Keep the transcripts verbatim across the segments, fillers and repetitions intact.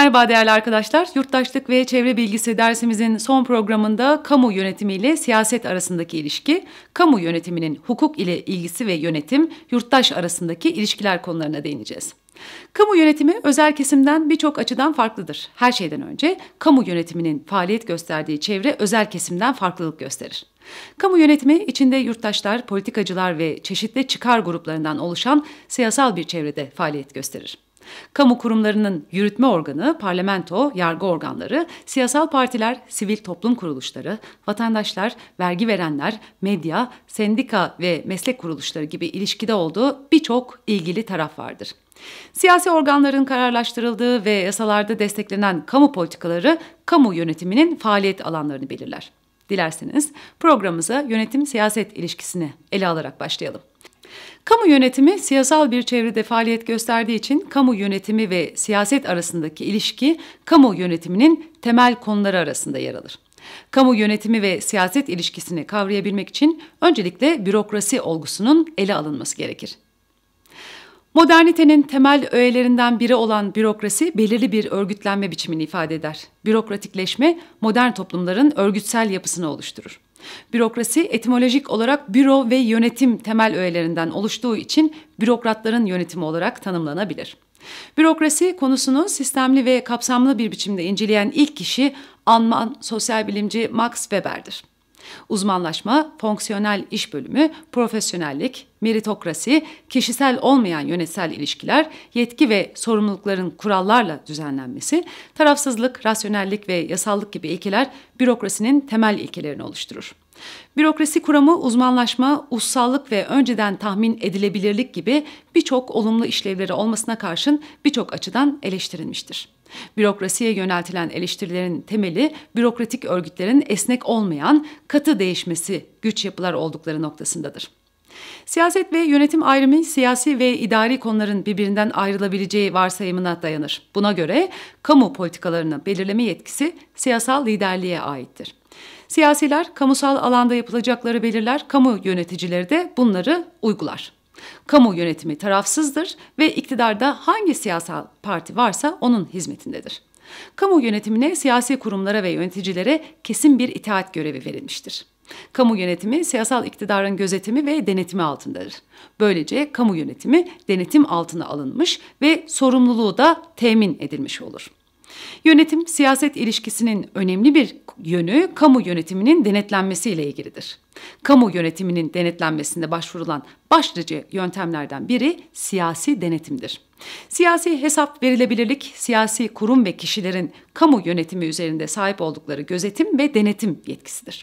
Merhaba değerli arkadaşlar. Yurttaşlık ve Çevre Bilgisi dersimizin son programında kamu yönetimi ile siyaset arasındaki ilişki, kamu yönetiminin hukuk ile ilgisi ve yönetim, yurttaş arasındaki ilişkiler konularına değineceğiz. Kamu yönetimi özel kesimden birçok açıdan farklıdır. Her şeyden önce kamu yönetiminin faaliyet gösterdiği çevre özel kesimden farklılık gösterir. Kamu yönetimi içinde yurttaşlar, politikacılar ve çeşitli çıkar gruplarından oluşan siyasal bir çevrede faaliyet gösterir. Kamu kurumlarının yürütme organı, parlamento, yargı organları, siyasal partiler, sivil toplum kuruluşları, vatandaşlar, vergi verenler, medya, sendika ve meslek kuruluşları gibi ilişkide olduğu birçok ilgili taraf vardır. Siyasi organların kararlaştırıldığı ve yasalarda desteklenen kamu politikaları kamu yönetiminin faaliyet alanlarını belirler. Dilerseniz programımıza yönetim-siyaset ilişkisini ele alarak başlayalım. Kamu yönetimi siyasal bir çevrede faaliyet gösterdiği için kamu yönetimi ve siyaset arasındaki ilişki kamu yönetiminin temel konuları arasında yer alır. Kamu yönetimi ve siyaset ilişkisini kavrayabilmek için öncelikle bürokrasi olgusunun ele alınması gerekir. Modernitenin temel öğelerinden biri olan bürokrasi belirli bir örgütlenme biçimini ifade eder. Bürokratikleşme modern toplumların örgütsel yapısını oluşturur. Bürokrasi etimolojik olarak büro ve yönetim temel öğelerinden oluştuğu için bürokratların yönetimi olarak tanımlanabilir. Bürokrasi konusunu sistemli ve kapsamlı bir biçimde inceleyen ilk kişi Alman sosyal bilimci Max Weber'dir. Uzmanlaşma, fonksiyonel iş bölümü, profesyonellik, meritokrasi, kişisel olmayan yönetsel ilişkiler, yetki ve sorumlulukların kurallarla düzenlenmesi, tarafsızlık, rasyonellik ve yasallık gibi ilkeler bürokrasinin temel ilkelerini oluşturur. Bürokrasi kuramı uzmanlaşma, ussallık ve önceden tahmin edilebilirlik gibi birçok olumlu işlevleri olmasına karşın birçok açıdan eleştirilmiştir. Bürokrasiye yöneltilen eleştirilerin temeli, bürokratik örgütlerin esnek olmayan, katı değişmesi güç yapılar oldukları noktasındadır. Siyaset ve yönetim ayrımı siyasi ve idari konuların birbirinden ayrılabileceği varsayımına dayanır. Buna göre kamu politikalarını belirleme yetkisi siyasal liderliğe aittir. Siyasiler kamusal alanda yapılacakları belirler, kamu yöneticileri de bunları uygular. Kamu yönetimi tarafsızdır ve iktidarda hangi siyasal parti varsa onun hizmetindedir. Kamu yönetimine siyasi kurumlara ve yöneticilere kesin bir itaat görevi verilmiştir. Kamu yönetimi siyasal iktidarın gözetimi ve denetimi altındadır. Böylece kamu yönetimi denetim altına alınmış ve sorumluluğu da temin edilmiş olur. Yönetim-siyaset ilişkisinin önemli bir yönü kamu yönetiminin denetlenmesiyle ilgilidir. Kamu yönetiminin denetlenmesinde başvurulan başlıca yöntemlerden biri siyasi denetimdir. Siyasi hesap verilebilirlik, siyasi kurum ve kişilerin kamu yönetimi üzerinde sahip oldukları gözetim ve denetim yetkisidir.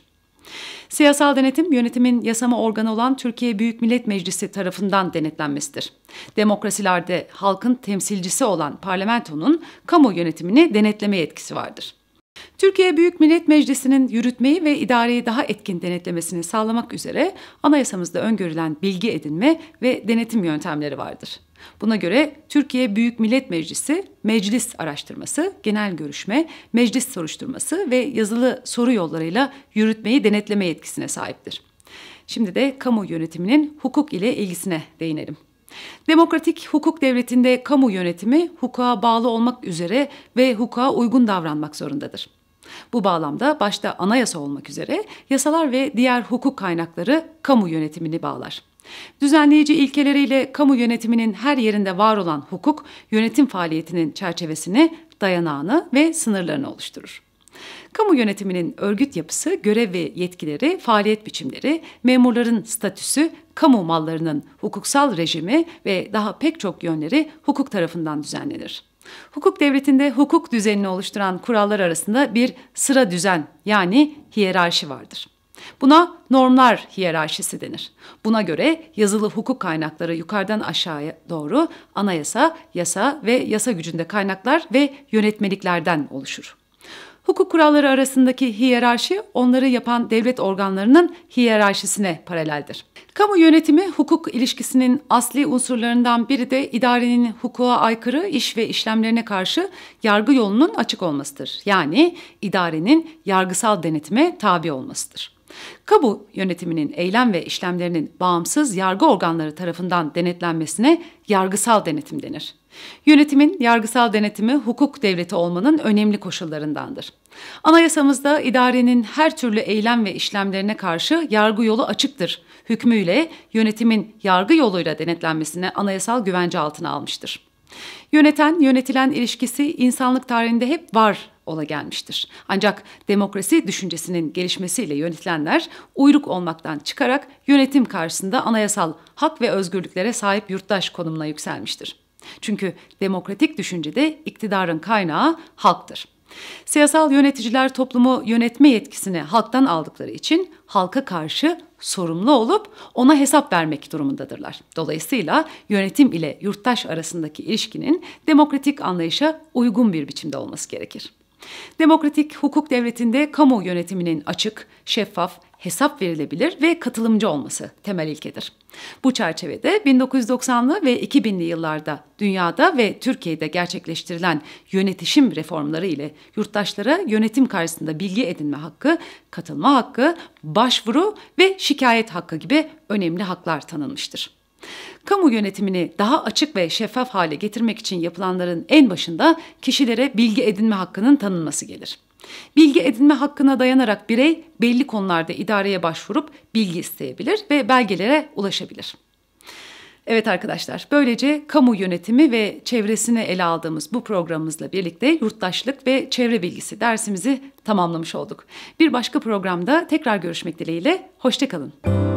Siyasal denetim, yönetimin yasama organı olan Türkiye Büyük Millet Meclisi tarafından denetlenmesidir. Demokrasilerde halkın temsilcisi olan parlamentonun kamu yönetimini denetleme yetkisi vardır. Türkiye Büyük Millet Meclisi'nin yürütmeyi ve idareyi daha etkin denetlemesini sağlamak üzere anayasamızda öngörülen bilgi edinme ve denetim yöntemleri vardır. Buna göre Türkiye Büyük Millet Meclisi, meclis araştırması, genel görüşme, meclis soruşturması ve yazılı soru yollarıyla yürütmeyi denetleme yetkisine sahiptir. Şimdi de kamu yönetiminin hukuk ile ilgisine değinelim. Demokratik hukuk devletinde kamu yönetimi hukuka bağlı olmak üzere ve hukuka uygun davranmak zorundadır. Bu bağlamda başta anayasa olmak üzere yasalar ve diğer hukuk kaynakları kamu yönetimini bağlar. Düzenleyici ilkeleriyle kamu yönetiminin her yerinde var olan hukuk, yönetim faaliyetinin çerçevesini, dayanağını ve sınırlarını oluşturur. Kamu yönetiminin örgüt yapısı, görev ve yetkileri, faaliyet biçimleri, memurların statüsü, kamu mallarının hukuksal rejimi ve daha pek çok yönleri hukuk tarafından düzenlenir. Hukuk devletinde hukuk düzenini oluşturan kurallar arasında bir sıra düzen yani hiyerarşi vardır. Buna normlar hiyerarşisi denir. Buna göre yazılı hukuk kaynakları yukarıdan aşağıya doğru anayasa, yasa ve yasa gücünde kaynaklar ve yönetmeliklerden oluşur. Hukuk kuralları arasındaki hiyerarşi onları yapan devlet organlarının hiyerarşisine paraleldir. Kamu yönetimi hukuk ilişkisinin asli unsurlarından biri de idarenin hukuka aykırı iş ve işlemlerine karşı yargı yolunun açık olmasıdır. Yani idarenin yargısal denetime tabi olmasıdır. Kamu yönetiminin eylem ve işlemlerinin bağımsız yargı organları tarafından denetlenmesine yargısal denetim denir. Yönetimin yargısal denetimi hukuk devleti olmanın önemli koşullarındandır. Anayasamızda idarenin her türlü eylem ve işlemlerine karşı yargı yolu açıktır hükmüyle yönetimin yargı yoluyla denetlenmesine anayasal güvence altına almıştır. Yöneten, yönetilen ilişkisi insanlık tarihinde hep var ola gelmiştir. Ancak demokrasi düşüncesinin gelişmesiyle yönetilenler uyruk olmaktan çıkarak yönetim karşısında anayasal hak ve özgürlüklere sahip yurttaş konumuna yükselmiştir. Çünkü demokratik düşüncede iktidarın kaynağı halktır. Siyasal yöneticiler toplumu yönetme yetkisini halktan aldıkları için halka karşı sorumlu olup ona hesap vermek durumundadırlar. Dolayısıyla yönetim ile yurttaş arasındaki ilişkinin demokratik anlayışa uygun bir biçimde olması gerekir. Demokratik hukuk devletinde kamu yönetiminin açık, şeffaf, hesap verilebilir ve katılımcı olması temel ilkedir. Bu çerçevede bin dokuz yüz doksanlı ve iki binli yıllarda dünyada ve Türkiye'de gerçekleştirilen yönetişim reformları ile yurttaşlara yönetim karşısında bilgi edinme hakkı, katılma hakkı, başvuru ve şikayet hakkı gibi önemli haklar tanınmıştır. Kamu yönetimini daha açık ve şeffaf hale getirmek için yapılanların en başında kişilere bilgi edinme hakkının tanınması gelir. Bilgi edinme hakkına dayanarak birey belli konularda idareye başvurup bilgi isteyebilir ve belgelere ulaşabilir. Evet arkadaşlar, böylece kamu yönetimi ve çevresini ele aldığımız bu programımızla birlikte yurttaşlık ve çevre bilgisi dersimizi tamamlamış olduk. Bir başka programda tekrar görüşmek dileğiyle, hoşça kalın.